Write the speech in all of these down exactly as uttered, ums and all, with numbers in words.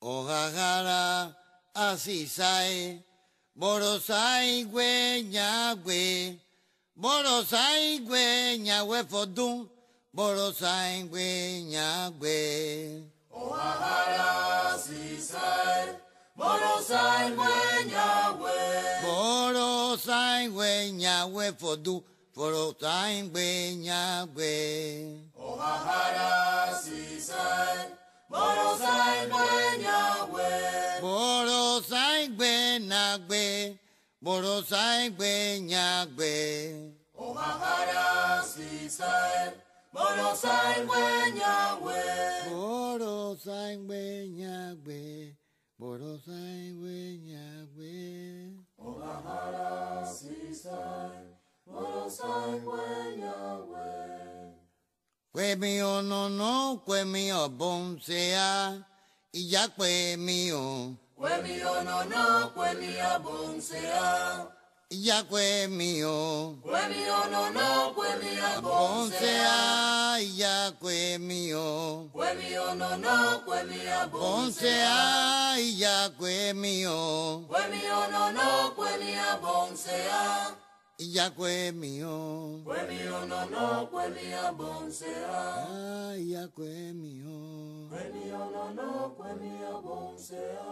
Ojajara asisai, borosai gwe nyagwe, borosai gwe nyagwe fodun, borosai gwe nyagwe. Ojajara asisai, borosai gwe nyagwe, borosai gwe nyagwe fodun, borosai gwe nyagwe. Ojajara asisai, borosai gwe nyagwe, borosai gwe nyagwe, borosai gwe nyagwe. Ojajara asisai, borosai gwe nyagwe, borosai gwe nyagwe, borosai gwe nyagwe. Ojajara asisai, borosai gwe nyagwe. Kwe mi o no no, kwe mi o bon sea, iya kwe mi o. Kwe mi o no no, kwe mi o bon sea. Iya kwe mi o. Kwe mi o no no, kwe mi o Bon bon sea. sea, iya kwe mi o. Kwe mi o no no, kwe mi o Bon bon sea. sea, iya kwe mi o. Kwe mi o no no, kwe mi o bon sea. Iya kwe mi o. Kwe mi o no no, kwe mi o bon sea. Ah, iya kwe mi o. Kwe mi o no no, kwe mi o bon sea.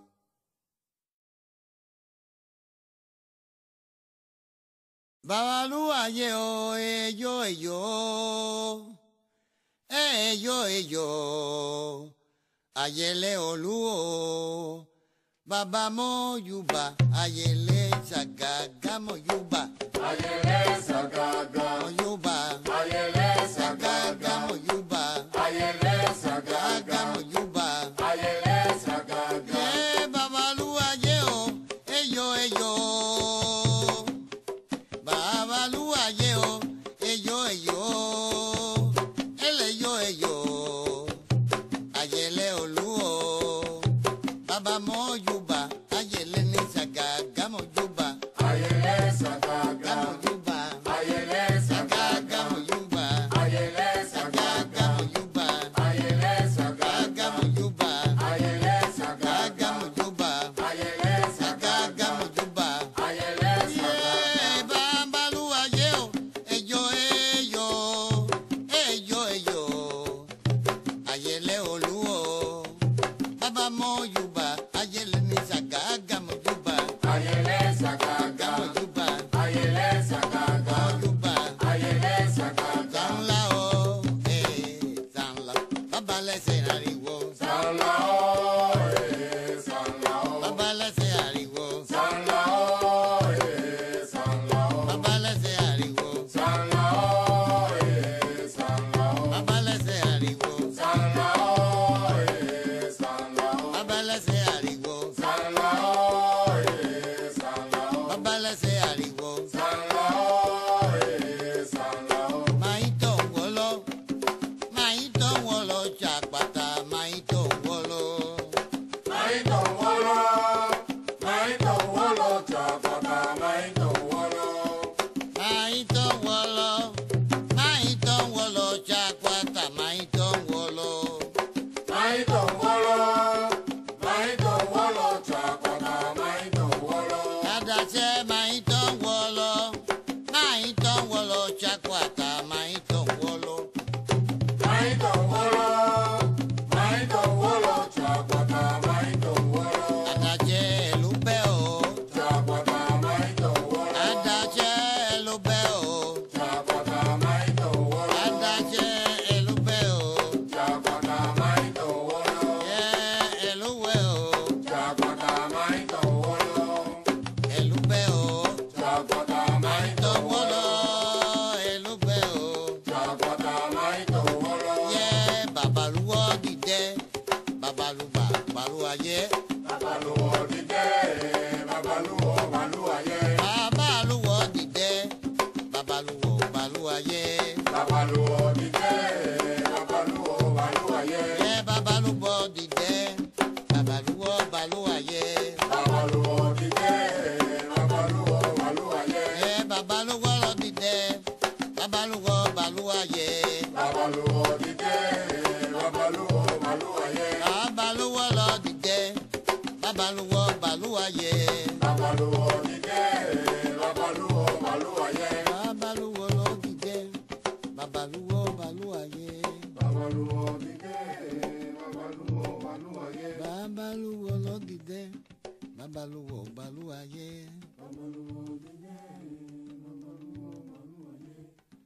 Babalu aye o eyo eyo, eyo eyo, ayele olu o, baba mo yuba, ayele sagaga mo yuba, Ayele sagaga, mo yuba, ayele sagaga sagaga, mo yuba, ayele sagaga mo sagaga, yuba. ayele sagaga. Eh, babalu aye o eyo eyo, babalu aye o eyo eyo, ele yo eyo, ayele olu o, baba mo yuba, ayele ni sagaga mo yuba, Ayele ga sagaga, mo yuba, ayele sagaga mo sagaga, yuba, ayele sagaga mo sagaga, yuba, ayele sagaga mo sagaga, yuba, ayele sagaga mo sagaga, yuba, ayele sagaga mo sagaga, yuba. ayele Yeah, sagaga. bambalu aye o, eyo eyo, eyo eyo, ayele olu o, baba mo yuba, ayele ni sagaga mo yuba, Ayele ga mo sagaga, yuba, ayele sagaga, mo yuba, ayele sagaga. sanla o, eh, sanla, baba lẹsẹ ariwo, Sanlao, eh, sanlao, baba lẹsẹ ariwo, sanlao, eh, sanlao, baba lẹsẹ ariwo, sanlao, eh, sanlao, baba lẹsẹ ariwo, sanlao, eh, sanlao, baba lẹsẹ ariwo, sanlao, eh, sanlao, baba lẹsẹ ariwo. sanlao, eh, sanlao. Maito wolo, maito wolo chapata, maito wolo, Maito wolo, maito wolo, chapata, maito wolo. maito wolo, maito wolo chapata, maito wolo, Maito wolo, maito wolo, chapata, maito wolo. adache maito wolo, maito wolo chapata, maito wolo, Maito wolo, maito wolo, chapata, maito wolo. adache lubeo, Chapata, maito wolo. adache lubeo, Chapata, maito wolo. adache lubeo, Chapata, maito wolo. yeah eluweo, Chapata, maito wolo. elubeo. Chapata, maito Maito wolo. wolo, elubeo. Chapata, maito wolo. Yeah, babaluwo dìde, babaluba, balu ayé. Babaluwo dìde, babaluwo balu ayé. Babaluwo dìde, babaluwo, balu ayé. Babaluwo dìde, babaluwo balu ayé. Yeah, babaluwo dìde, babaluwo, balu ayé. Babaluwo dìde, babaluwo balu ayé. Yeah, babaluwo lọ dìde, babaluwo, balu ayé. Babaluwo dìde, babaluwo balu ayé. Babaluwo lọ dìde. ayer. Babaluwo dìde, babaluwo balu aye. Babaluwo ló dìde, babaluwo balu ayer. Babaluwo dìde, babaluwo balu aye. Babaluwo ló dìde, babaluwo balu ayer. Babaluwo dìde, babaluwo balu aye.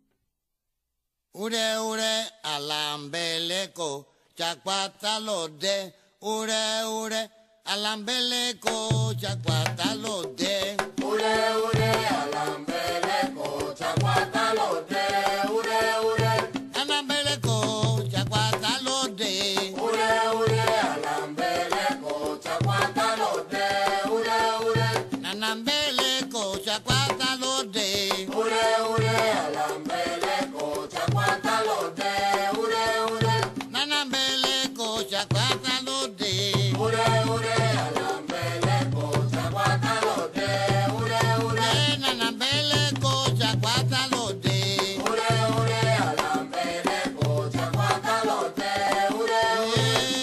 Ure ure alambeleko, chakwata lo de. Ure ure alambeleko, chakwata lo de. Ure ure alambeleko, chakwata lo de. Ure ure, Alambeleko, chakwata lo de. ure ure alambeleko, chakwata lo de. Ure ure, Nanambeleko, chakwata lo de. ure ure alambeleko, chakwata lo de. Ure ure, Nanambeleko, chakwata lo de. ure ure alambeleko, chakwata lo de. Ure ure, Eh, Nanambeleko, chakwata lo de. ure ure alambeleko, chakwata lo de. Ure ure.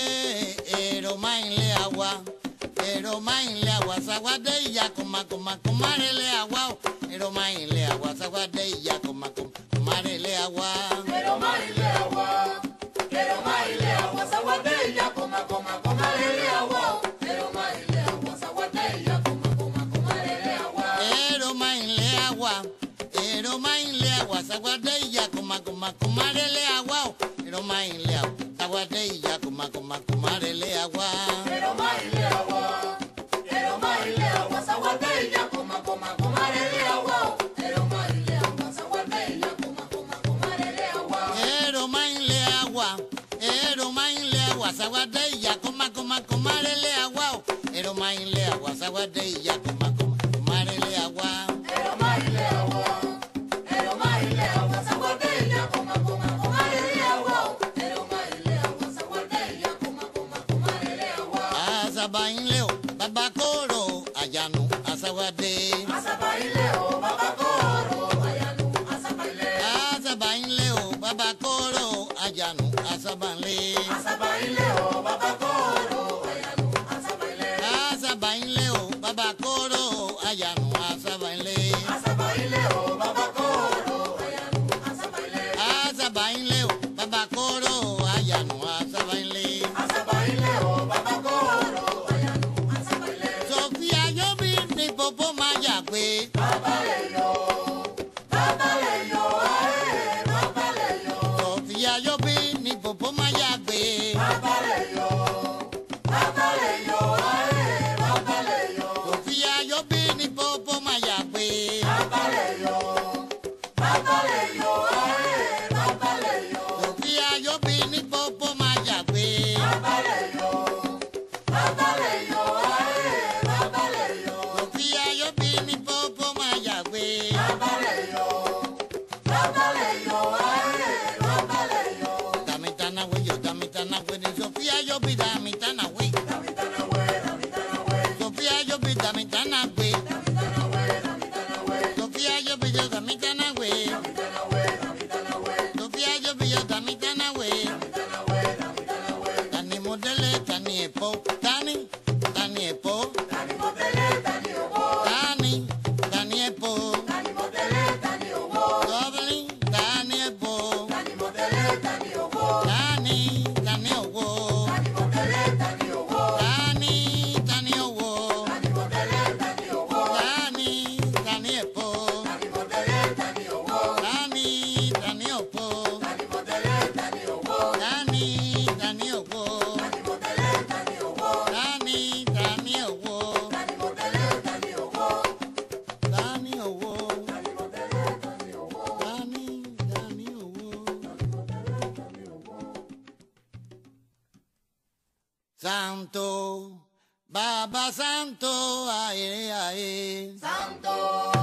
Eh, ero mainle agua, ero mainle agua, saguade ya coma coma comarele agua, ero mainle agua, saguade ya coma coma comarele agua. Quiero maile agua, quiero maile agua, saguadella, coma, coma, coma, lele agua. Quiero maile agua, saguadella, coma, coma, coma, lele agua. Ero mainle agua, ero mainle agua, saguade ya coma coma comarele agua, ero mainle agua, saguade ya coma coma comarele agua. Quiero maile agua, quiero maile agua, saguadella, coma, coma, coma, lele agua. Quiero maile agua, saguadella, coma, coma, coma, lele agua. Ero mainle agua, ero mainle agua, saguade ya coma coma comarele agua, ero mainle agua, saguade ya coma coma comarele agua. Quiero maile agua, quiero maile agua, saguadella, coma, coma, coma, lele agua. Quiero maile agua, saguadella, coma, coma, coma, lele agua. Asabainleo, babakoro, ayanu, asawade. Asabaileo, babakoro, ayanu, asabaileo. Asabainleo, babakoro, ayanu, asabanle. Asabaileo, babakoro, ayanu, asabaileo. Asabainleo, babakoro, ayanu, asabanle. Asabaileo, babakoro, ayanu, asabaileo. Asabainleo, babakoro, ayanu, asabanle. Asabaileo, babakoro, ayanu, asabaileo. Sofia yobi ni popo mayagbe. Babaleyo, babaleyo, ae, babaleyo. Sofia yobi ni popo mayagbe. Babaleyo, babaleyo, ae, babaleyo. Sofia yobi ni popo mayagbe. Babaleyo, babaleyo, ae, babaleyo. Sofia yobi ni popo mayagbe. Babaleyo, babaleyo, ae, babaleyo. Sofia yobi ni popo mayagbe. Babaleyo, babaleyo, ae, babaleyo. Damitana we yo damitana we ni Sofia yobi damitana we. Damitana we, damitana we, Sofia yobi damitana we. damitana we, damitana we. Sofia yobi yo damitana we. Damitana we, damitana we, Sofia yobi yo damitana we. damitana we, damitana we. Tani modele tani epo tani tani epo Tani modele, tani obo. tani tani epo Tani modele, tani obo. Dobli tani epo Tani modele, tani obo. tani tani owo Tani modele, tani obo. tani tani owo Tani modele, tani obo. tani tani epo Tani modele, tani obo. tani tani opo Tani modele, tani obo. tani tani owo Tani modele, tani obo. tani tani owo Tani modele, tani obo. tani owo Tani modele, tani obo. tani tani owo. Santo, Baba Santo, ae, ae. Santo,